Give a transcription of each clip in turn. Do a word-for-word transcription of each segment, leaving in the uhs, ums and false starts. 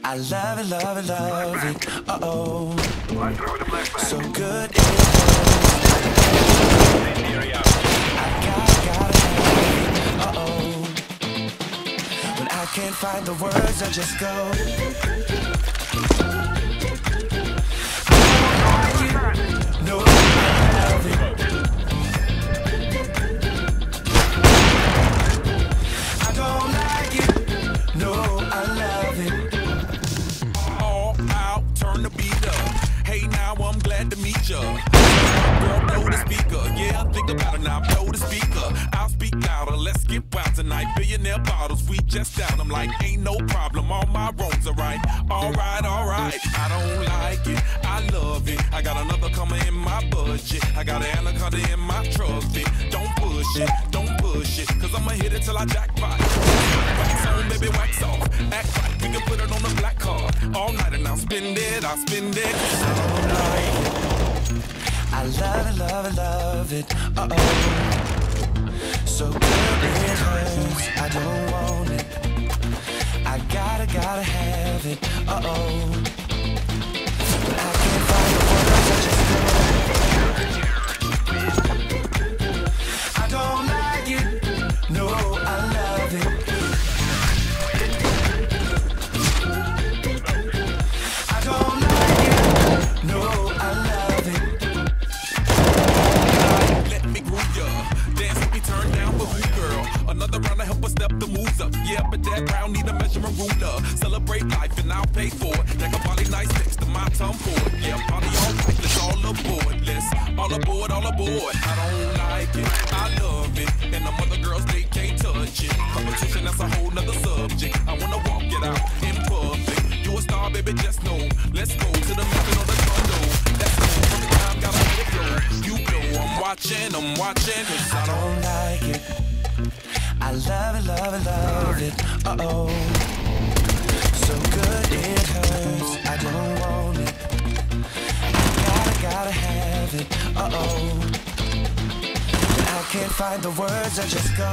I love it, love it, love it. Uh oh, so good it hurts. I gotta, gotta have it. Uh oh, when I can't find the words, I just go. No, I love it. I don't like it. No, I love it. All out, turn the beat up. Hey, now I'm glad to meet ya. Girl, blow the speaker. Yeah, think about it now. Blow the speaker. I'll speak louder. Let's get wild tonight. Billionaire bottles, we just down. I'm like, ain't no problem. All my roads are right. All right, all right. I don't like it. I love it. I got another coming in my budget. I got an anaconda in my trusty. Don't push it. Don't push it. Cause I'ma hit it till I jackpot. Wax on, baby, wax off. Act right. We can put it on the black card. All night and I'll spend it. I'll spend it. I don't like it. I love it, love it, love it. Uh oh, so good it hurts. I don't want it. I gotta, gotta have it. Uh oh, but I can't find the words. I just go. I don't like it. No, I love it. I don't like it. No, I love it. Let me groove ya. Dance with me, turn down for who, girl? Another round to help us step the moves up. Yeah, but that round need a measuring ruler. Celebrate life and I'll pay for it. Like a poly nice next to my tongue board. Yeah, party all right, let's all aboard. Let's all aboard, all aboard. I don't like it, I love it. And the other girls, they can't touch it. Competition, that's a whole nother subject. I wanna walk it out in public. You a star, baby, just know. Let's go to the mountain on the condo. Let's go, from the time, gotta let it flow. You know I'm watching, I'm watching. Cause I I don't don't like it. I love it, love it, love it. Uh oh, so good it hurts. I don't want it. I gotta, gotta have it. Uh oh, when I can't find the words, I just go.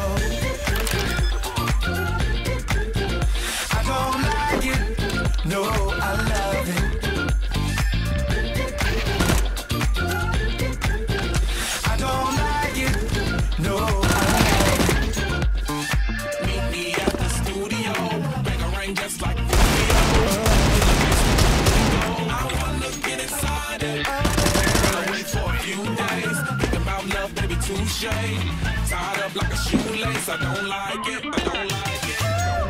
I don't like it. No, I love it. I don't like it. No, I love it. meet me at the studio. Bang a ring just like video. I wanna get inside it. Gonna wait for a few days. Think about love, baby, touche. Tied up like a shoelace. I don't like it. I don't like it.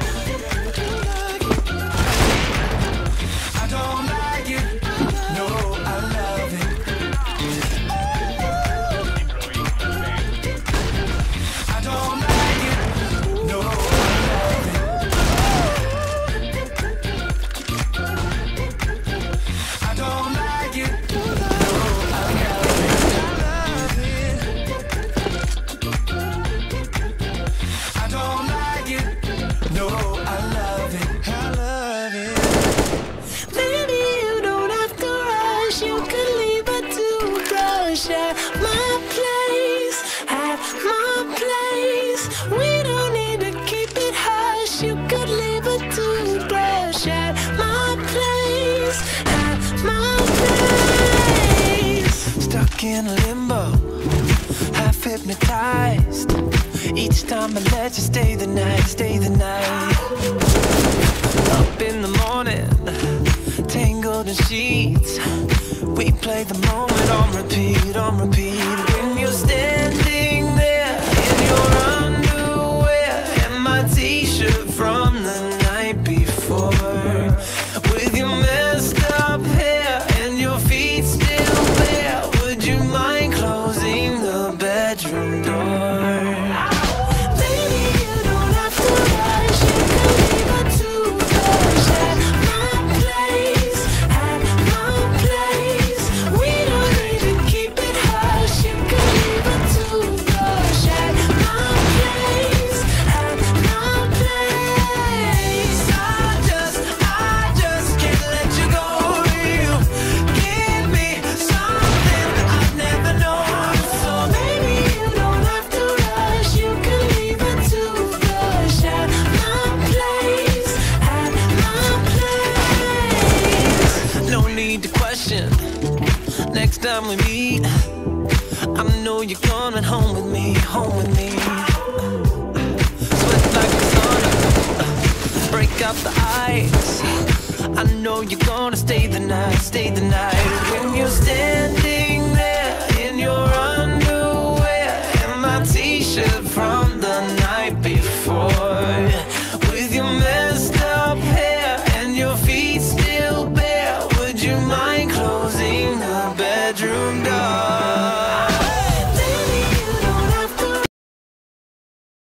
I don't like it. No, I love it. I don't like it. No, I love it. I don't like it. No, I love it. I don't like it. No, I love it. I love it. Maybe you don't have to rush. You could leave a toothbrush at my place, at my place. We don't need to keep it hush. You could leave a toothbrush at my place, at my place. Stuck in limbo, half hypnotized. Each time I let you stay the night, stay the night. Up in the morning, tangled in sheets. We play the moment on repeat, on repeat. When you're standing there in your underwear and my t-shirt from the night before, with your messed up hair and your feet still bare, would you mind closing the bedroom door? Maybe you don't have to rush. You could leave a toothbrush at my place, at my place. We don't need to keep it hush. You could leave a need to question. Next time we meet, I know you're coming home with me, home with me. Sweat like the sun, break out the ice. I know you're gonna stay the night, stay the night. When you're standing there in your underwear and my t-shirt